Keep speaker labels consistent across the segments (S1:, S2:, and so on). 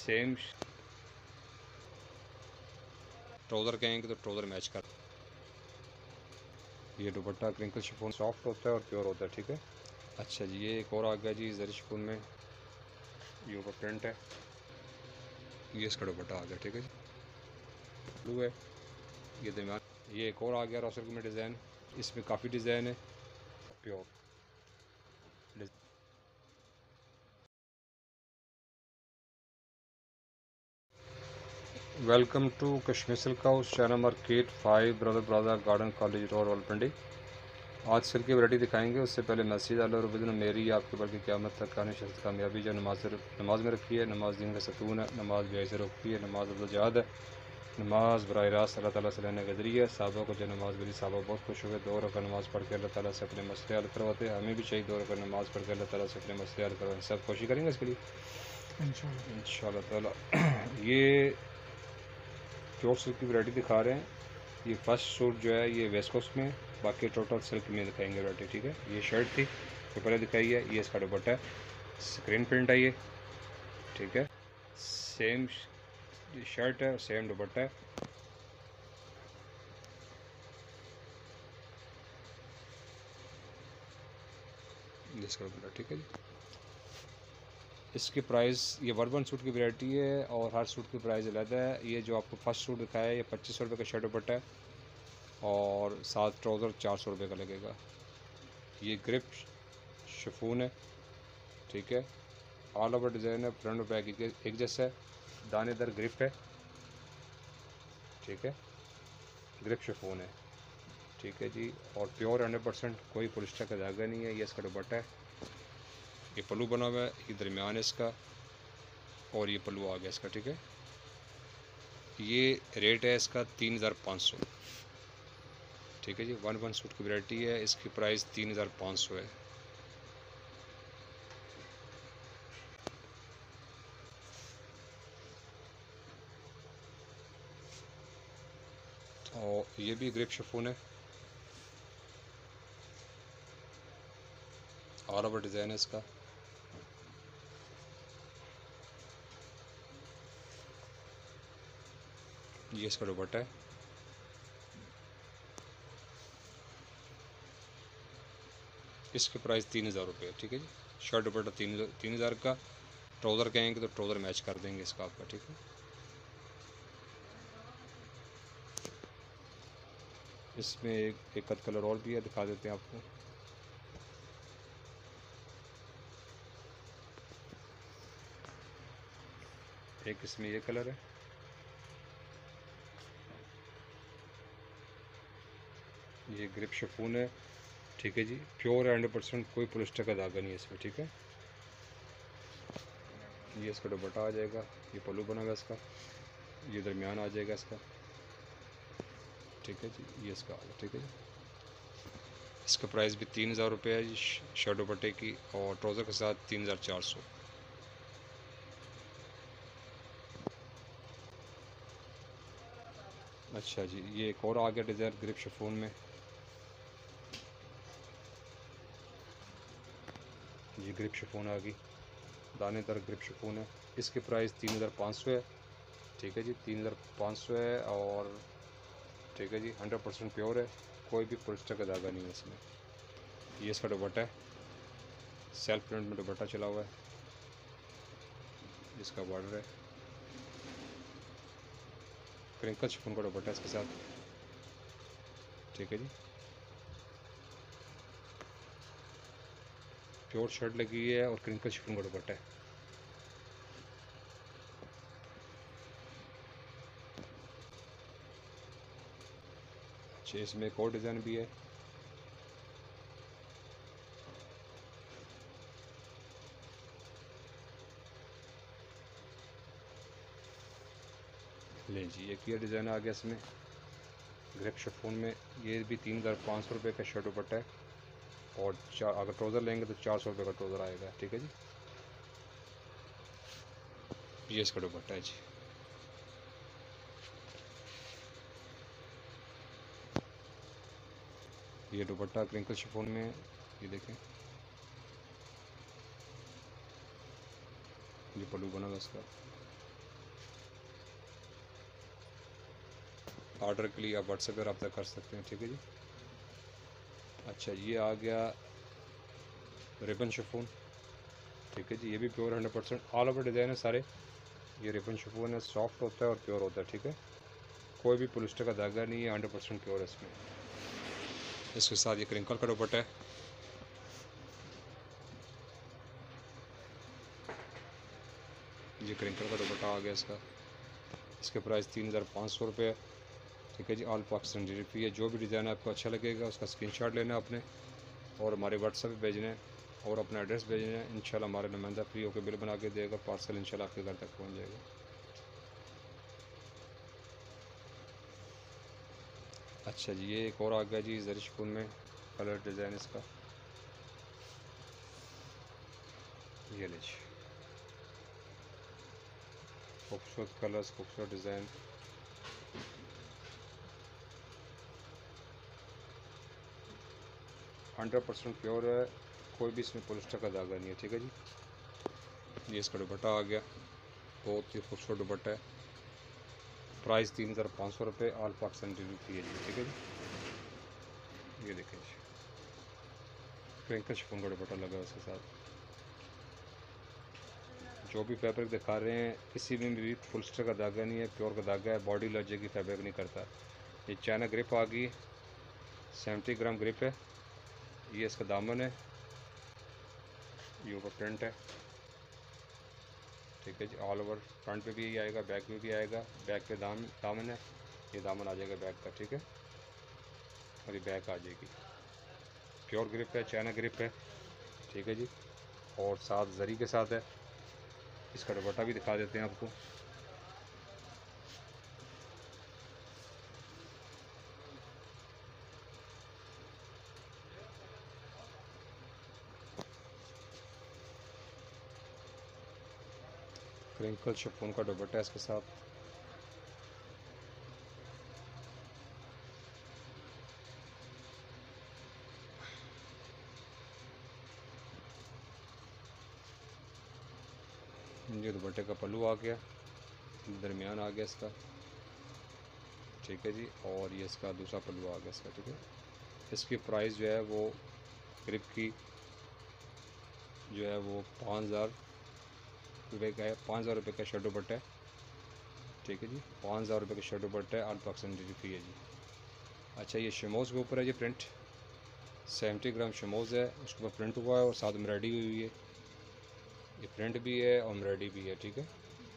S1: Same trouser कहेंगे तो trouser match कर। ये दुपट्टा क्रिंकल शिफॉन सॉफ्ट होता है और प्योर होता है, ठीक है। अच्छा जी, ये एक और आ गया जी जरी शिफॉन में, ये ऊपर प्रिंट है, ये इसका दुपट्टा आ गया, ठीक है जी। ब्लू है ये दरमियान। ये एक और आ गया रॉ सिल्क में डिज़ाइन, इसमें काफ़ी डिज़ाइन है, pure. Welcome to Kashmir silk house, China market 5, brother plaza, garden college road, Rawalpindi. आज सिल्क की वैरायटी दिखाएंगे, उससे पहले मैसेज डालो और विदिन मेरी आपके बल्कि क़यामत तक आने शख्स कामयाबी जो नमाज में रखी है। नमाज दीन का सतून है, नमाज बेई से रोकती है, नमाज अब्दुलजहाद है, नमाज बराह रास्त अल्लाह ताला से लेने का ज़रिया है। साहबा को जो नमाज मिली साहबा बहुत खुश हुए, 2 रकात नमाज़ पढ़ के अल्लाह ताला से अपने मसले हल करवाते हैं। हमें भी चाहिए 2 रकात नमाज़ पढ़ के अल्लाह ताला से अपने मसले हल करवाएं। सब कोशिश करेंगे इसके लिए इंशाअल्लाह ताला। ये प्योर सिल्क की वैरायटी दिखा रहे हैं। ये फर्स्ट सूट जो है ये वेस्ट कोस्ट में, बाकी टोटल सिल्क में दिखाएंगे वैरायटी, ठीक है। ये शर्ट थी जो पहले दिखाई है, ये इसका दुपट्टा है, स्क्रीन प्रिंट है ये, ठीक है। सेम शर्ट है, सेम दुपट्टा है। इसका दुपट्टा, ठीक है जी। इसकी प्राइस, ये वर्बन सूट की वैरायटी है और हर सूट की प्राइस अलग है। ये जो आपको फर्स्ट सूट दिखाया है ये 2500 रुपये का शर्ट दुपट्टा है और साथ ट्राउज़र 400 रुपये का लगेगा। ये ग्रिप शिफॉन है, ठीक है। ऑल ओवर डिज़ाइन है, फ्रंट और बैक एक जैसा है, दानेदार ग्रिप है, ठीक है। ग्रिप शिफॉन है, ठीक है जी। और प्योर 100%, कोई पॉलिस्टर का धागा नहीं है। ये इसका दुपट्टा है, ये पल्लू बना हुआ है, ये दरमियान है इसका और ये पल्लू आ गया इसका, ठीक है। ये रेट है इसका 3500, ठीक है जी। वन सूट की वैरायटी है, इसकी प्राइस 3500 है। और ये भी ग्रिप शिफॉन है, ऑल ओवर डिज़ाइन है इसका। ये इसका दुपट्टा है, इसकी प्राइस 3000 रुपये है, ठीक है जी। शर्ट दुपट्टा 3000 का। ट्राउज़र कहेंगे तो ट्राउज़र मैच कर देंगे इसका आपका, ठीक है। इसमें एक आध कलर और भी है, दिखा देते हैं आपको। एक इसमें ये कलर है, ये ग्रिप शिफॉन है, ठीक है जी। प्योर 100%, कोई पॉलिस्टर का धागा नहीं है इसमें, ठीक है। ये इसका दुपट्टा आ जाएगा, ये पल्लू बना हुआ है इसका, ये दरमियान आ जाएगा इसका, ठीक है जी। ये इसका आ गया, ठीक है जी। इसका प्राइस भी 3000 रुपये है शर्ट दुपट्टे की, और ट्राउज़र के साथ 3400। अच्छा जी, ये एक और आ गया डिज़ाइन ग्रिप शिफॉन में, ये ग्रिप शिफॉन आ गई, दानेदार ग्रिप शिफॉन है। इसकी प्राइस 3500 है, ठीक है जी। 3500 है और ठीक है जी, 100% प्योर है, कोई भी पॉलिस्टर का धागा नहीं है इसमें। ये इसका दुपट्टा है, सेल्फ प्रिंट में दुपट्टा चला हुआ है, इसका बॉर्डर है, क्रिंकल शिफॉन का दुपट्टा इसके साथ, ठीक है जी। प्योर शर्ट लगी हुई है और क्रिंकल शिफॉन का दुपट्टा है। अच्छा, इसमें एक और डिज़ाइन भी है, ले जी। एक ये डिज़ाइन आ गया इसमें ग्रिप शिफॉन में, ये भी 3500 रुपये का शर्ट दुपट्टा है और अगर ट्राउज़र लेंगे तो 400 रुपये का ट्राउज़र आएगा, ठीक है जी। ये इसका दुपट्टा है जी। ये दुपट्टा क्रिंकल शिफॉन में, ये देखें, ये पल्लू बना हुआ इसका, ऑर्डर के लिए आप व्हाट्सएप पर रब्ता कर सकते हैं, ठीक है जी। अच्छा, ये आ गया रिबन शिफॉन, ठीक है जी। ये भी प्योर 100% ऑल ओवर डिज़ाइन है सारे। ये रिबन शिफॉन है, सॉफ्ट होता है और प्योर होता है, ठीक है। कोई भी पोलिस्टर का धागा नहीं है, 100% प्योर है इसमें। इसके साथ ये क्रिंकल का दुपट्टा है, ये क्रिंकल का दुपट्टा आ गया इसका। इसके प्राइस 3500 रुपये है, ठीक है जी। ऑल पाकिस्तान डिलीवरी है। जो भी डिज़ाइन आपको अच्छा लगेगा उसका स्क्रीनशॉट लेना आपने और हमारे व्हाट्सएप पे भेजना है और अपना एड्रेस भेजना है। इंशाल्लाह हमारा नुमाइंदा फ्री होकर बिल बना के देगा, पार्सल इंशाल्लाह आपके घर तक पहुंच जाएगा। अच्छा जी, ये एक और आ गया जी जरी शिफॉन में, कलर डिज़ाइन इसका, ये ले जी, खूबसूरत कलर्स, खूबसूरत डिज़ाइन। हंड्रेड परसेंट प्योर है, कोई भी इसमें पोलिस्टर का धागा नहीं है, ठीक है जी। ये इसका दुपट्टा आ गया, बहुत ही खूबसूरत दुपट्टा है। प्राइस 3500 रुपये, ऑल पाकिस्तान डिलीवरी है जी, ठीक है जी। ये देखिए जी, क्रिंकल शिफॉन का दुपट्टा लगा है उसके साथ। जो भी फैब्रिक दिखा रहे हैं किसी में भी पोलिस्टर का धागा नहीं है, प्योर का धागा है, बॉडी लग जाएगी, फैब्रिक नहीं करता। ये चाइना ग्रिप आ गई, 70 ग्राम ग्रिप है। ये इसका दामन है, ये ऊपर प्रिंट है, ठीक है जी। ऑल ओवर फ्रंट पे भी यही आएगा, बैक में भी आएगा। बैक पे दामन है, ये दामन आ जाएगा बैक का, ठीक है। और ये बैक आ जाएगी। प्योर ग्रिप है, चाइना ग्रिप है, ठीक है जी। और साथ जरी के साथ है। इसका दुपट्टा भी दिखा देते हैं आपको। क्रिंकल शिफॉन का दुपट्टा है इसके साथ। ये दुपट्टे का पल्लू आ गया, दरमियान आ गया इसका, ठीक है जी। और ये इसका दूसरा पल्लू आ गया इसका, ठीक है। इसकी प्राइस जो है वो ग्रिप की जो है वो 5000 रुपये का है। 5000 रुपये का शर्ट दुपट्टा है, ठीक है जी। 5000 रुपये का शर्ट दुपट्टा है, ऑल पाकिस्तान डिलीवरी है जी। अच्छा, ये शमोज़ के ऊपर है जी प्रिंट, 70 ग्राम शमोज़ है, उसके ऊपर प्रिंट हुआ है और साथ एम्ब्रॉयडरी हुई है। ये प्रिंट भी है और एम्ब्रॉयडरी भी है, ठीक है।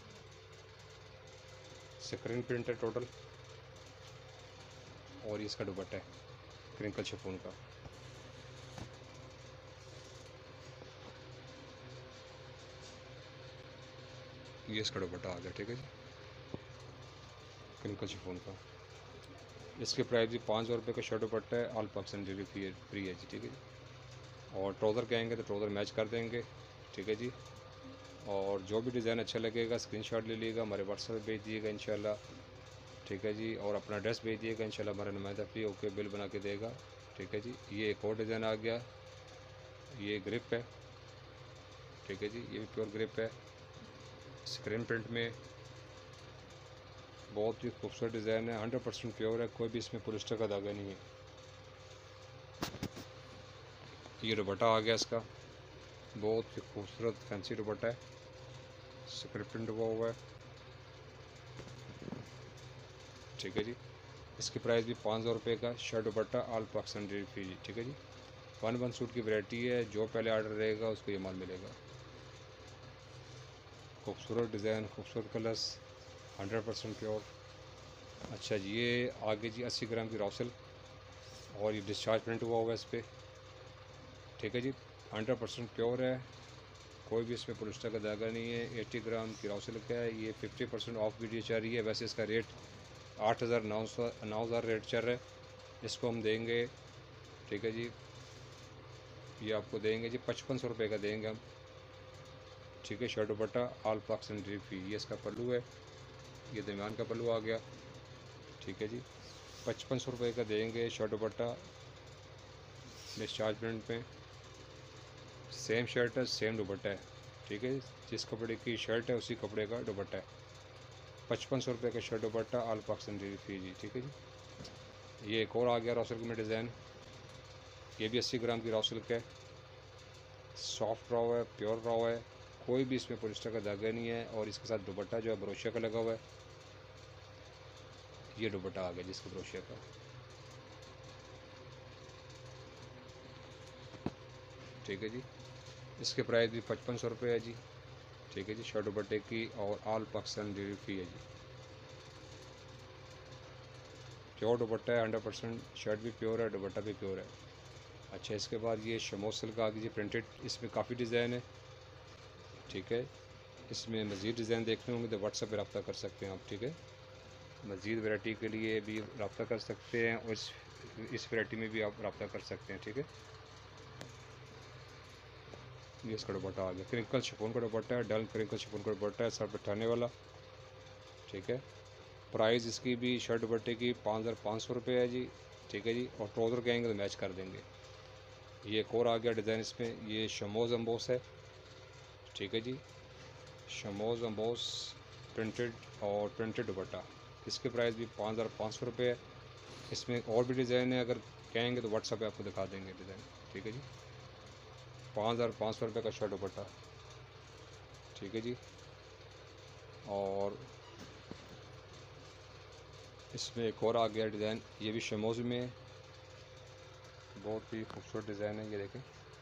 S1: स्क्रीन प्रिंट है टोटल। और ये इसका दुपट्टा है क्रिंकल शिफॉन का। ये इसका दुपट्टा आ गया, ठीक है जी, क्रिंकल शिफॉन का। इसके प्राइस भी 5000 रुपये का शर्ट दुपट्टा है, ऑल पाकिस्तान डिलीवरी फ्री है जी, ठीक है जी। और ट्राउज़र कहेंगे तो ट्राउज़र मैच कर देंगे, ठीक है जी। और जो भी डिज़ाइन अच्छा लगेगा स्क्रीनशॉट ले लीजिएगा, हमारे व्हाट्सएप भेज दिएगा इंशाल्लाह, ठीक है जी। और अपना एड्रेस भेज दिएगा, इंशाल्लाह हमारा नुमाइंदा फ्री होकर बिल बना के देगा, ठीक है जी। ये एक और डिज़ाइन आ गया, ये ग्रिप है, ठीक है जी। ये भी प्योर ग्रिप है, स्क्रीन प्रिंट में, बहुत ही खूबसूरत डिज़ाइन है, 100% प्योर है, कोई भी इसमें पोलिस्टर का धागा नहीं है। ये दुपट्टा आ गया इसका, बहुत ही खूबसूरत फैंसी दुपट्टा है, स्क्रीन प्रिंट हुआ है, ठीक है जी। इसकी प्राइस भी 5000 रुपये का shirt dupatta, all Pakistan delivery free, ठीक है जी। 1 सूट की वैरायटी है, जो पहले ऑर्डर रहेगा उसको ये माल मिलेगा। खूबसूरत डिज़ाइन, खूबसूरत कलर्स, 100% प्योर। अच्छा जी, ये आगे जी 80 ग्राम की रॉसल और ये डिस्चार्ज प्रिंट हुआ है इस पर, ठीक है जी। 100% प्योर है, कोई भी इसमें पोलिस्टर का धागा नहीं है। 80 ग्राम की रॉसल का है। ये 50% ऑफ वीडियो चल रही है, वैसे इसका रेट 9,000 रेट चल रहा है। इसको हम देंगे, ठीक है जी, ये आपको देंगे जी 5500 रुपये का देंगे हम, ठीक है। Shirt dupatta all Pakistan delivery. ये इसका पल्लू है, ये दरमियान का पल्लू आ गया, ठीक है जी। 5500 रुपये का देंगे शर्ट दुपट्टा डिस्चार्ज प्रिंट में। सेम शर्ट है, सेम दुपट्टा है, ठीक है। जिस कपड़े की शर्ट है उसी कपड़े का दुपट्टा है। ₹5500 का shirt dupatta, all Pakistan delivery free जी। ठीक है जी। ये एक और आ गया रॉ सिल्क में डिज़ाइन, ये भी 80 ग्राम की रॉ सिल्क है, सॉफ्ट रॉ है, प्योर रॉ है, कोई भी इसमें पॉलिस्टर का धागा नहीं है। और इसके साथ दुपट्टा जो है ब्रोशिया का लगा हुआ है। ये दुपट्टा आ गया जिसका ब्रोशिया का। ठीक है जी। इसके प्राइस भी ₹5500 है जी। ठीक है जी। शर्ट दुपट्टे की और ऑल पाकिस्तान डिलीवरी फ्री है जी। प्योर दुपट्टा है 100%, शर्ट भी प्योर है, दुपट्टा भी प्योर है। अच्छा, इसके बाद ये शमो सिल्क आ गई जी प्रिंटेड, इसमें काफ़ी डिज़ाइन है। ठीक है। इसमें मज़ीद डिज़ाइन देखने होंगे तो व्हाट्सएप पर रब्ता कर सकते हैं आप। ठीक है। मज़ीद वैरायटी के लिए भी रब्ता कर सकते हैं और इस वैरायटी में भी आप रब्ता कर सकते हैं। ठीक है। ये इसका दुपट्टा आ गया, क्रिंकल शिफॉन का दुपट्टा है, डल क्रिंकल शिफॉन का दुपट्टा है, सर पे ठहरने वाला। ठीक है। प्राइस इसकी भी शर्ट दुपट्टे की ₹5500 है जी। ठीक है जी। और ट्राउज़र कहेंगे तो मैच कर देंगे। ये एक और आ गया डिज़ाइन इसमें, ये शमोज़ अम्बोस है। ठीक है जी। शमोज़ अम्बोस प्रिंटेड और प्रिंटेड दुपट्टा, इसके प्राइस भी ₹5500 है। इसमें और भी डिज़ाइन है, अगर कहेंगे तो व्हाट्सएप पे आपको दिखा देंगे डिज़ाइन। ठीक है जी। ₹5500 का शर्ट दुपट्टा। ठीक है जी। और इसमें एक और आ गया डिज़ाइन, ये भी शमोज़ में है, बहुत ही खूबसूरत डिज़ाइन है। ये देखें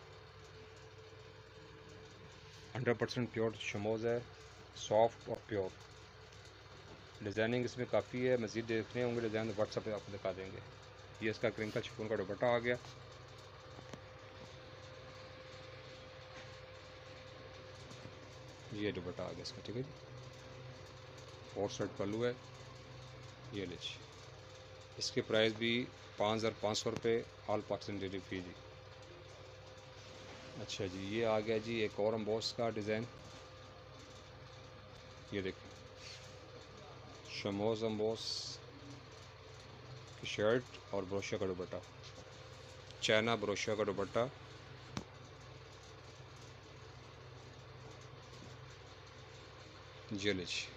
S1: 100% प्योर शमोज़ है, सॉफ्ट और प्योर। डिज़ाइनिंग इसमें काफ़ी है, मज़ीद देखने होंगे डिज़ाइन तो व्हाट्सएप पे आपको दिखा देंगे। ये इसका क्रिंकल शिफॉन का दुपट्टा आ गया। ये दुपट्टा आ गया इसका। ठीक है जी। और शर्ट पल्लू है, ये लीजिए। इसके प्राइस भी ₹5500, ऑल पाकिस्तान डिलीवरी फ्री जी। अच्छा जी, ये आ गया जी एक और अम्बोस का डिज़ाइन, ये देखिए शमोज़ अम्बोस की शर्ट और ब्रोशिया का दुपट्टा, चाइना ब्रोशिया का दुपट्टा। ये लीजिए।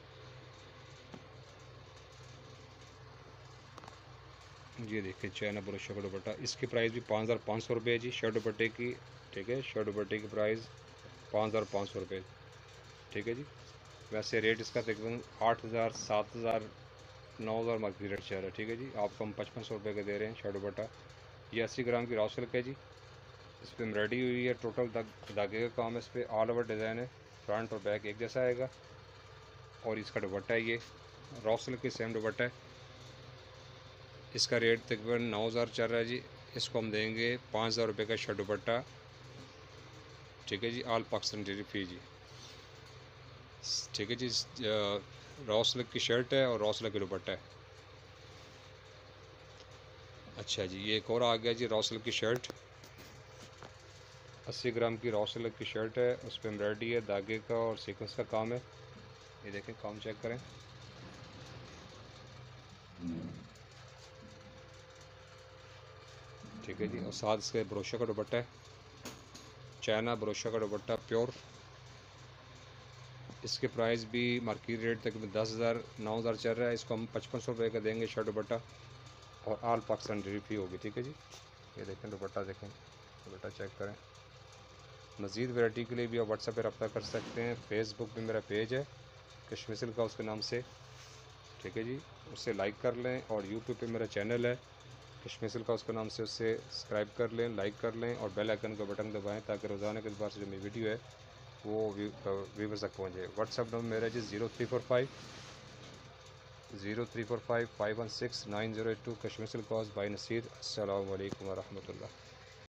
S1: ये देखिए चाइना ब्रोशिया का दुपट्टा, इसकी प्राइस भी ₹5500 है जी शर्ट दुपट्टे की। ठीक है। शर्ट दुपट्टे की प्राइस ₹5500। ठीक है जी। वैसे रेट इसका तकरीबन 8000, 7000, 9000 मार्केट रेट चल रहा है। ठीक है जी। आपको हम ₹5500 का दे रहे हैं शर्ट दुपट्टा। ये 80 ग्राम की रॉ सिल्क है जी। इस पर एम्ब्रॉयडरी हुई है, टोटल धागे का काम है। इस पर ऑल ओवर डिज़ाइन है, फ्रंट और बैक एक जैसा आएगा। और इसका दुपट्टा है, ये रॉ सिल्क की सेम दुपट्टा है। इसका रेट तकरीबन 9000 चल रहा है जी। इसको हम देंगे ₹5000 का शर्ट दुपट्टा। ठीक है जी। ऑल पाकिस्तान डिलीवरी फ्री जी। ठीक है जी। रॉ सिल्क की शर्ट है और रॉ सिल्क का दुपट्टा है। अच्छा जी, ये एक और आ गया जी रॉ सिल्क की शर्ट, 80 ग्राम की रॉ सिल्क की शर्ट है। उस पर एम्ब्रॉयडरी है, धागे का और सीक्वेंस का काम है। ये देखें, काम चेक करें। ठीक है जी। और साथ इसके ब्रोशा का दुपट्टा है, चाइना ब्रोशा का दुपट्टा प्योर। इसके प्राइस भी मार्केट रेट तक 10,000, 9,000 चल रहा है। इसको हम ₹5500 का देंगे शर्ट दुपट्टा और ऑल पाकिस्तान डिलीवरी फ्री होगी। ठीक है जी। ये देखें दुपट्टा, देखें दुपट्टा चेक करें। मज़ीद वैरायटी के लिए भी आप व्हाट्सएप पर रब्ता कर सकते हैं। फेसबुक पे मेरा पेज है कश्मीर सिल्क का, उसके नाम से। ठीक है जी। उससे लाइक कर लें। और यूट्यूब पे मेरा चैनल है कश्मीर सिल्क का, उसके नाम से, उससे सब्सक्राइब कर लें, लाइक कर लें और बेल आइकन का बटन दबाएं ताकि रोज़ाना के बाद से जो मेरी वीडियो है वो व्यूवर्स तक पहुँचे। व्हाट्सएप नंबर मेरा जी 0345 516 9082, Kashmir silk house by Naseer. अस्सलामु अलैकुम व रहमतुल्लाह।